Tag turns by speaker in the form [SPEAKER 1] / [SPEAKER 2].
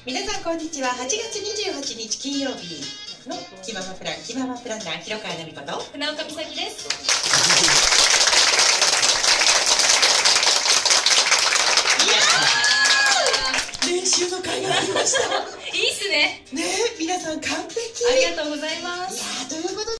[SPEAKER 1] 皆さんこんにちは。8月28日金曜日の気ままプランナー広川奈美子と
[SPEAKER 2] 船岡美咲です。
[SPEAKER 1] 練習の会がありました。
[SPEAKER 2] いいっすね。
[SPEAKER 1] ねえ、皆さん完璧。
[SPEAKER 2] ありがとうございます。
[SPEAKER 1] ということで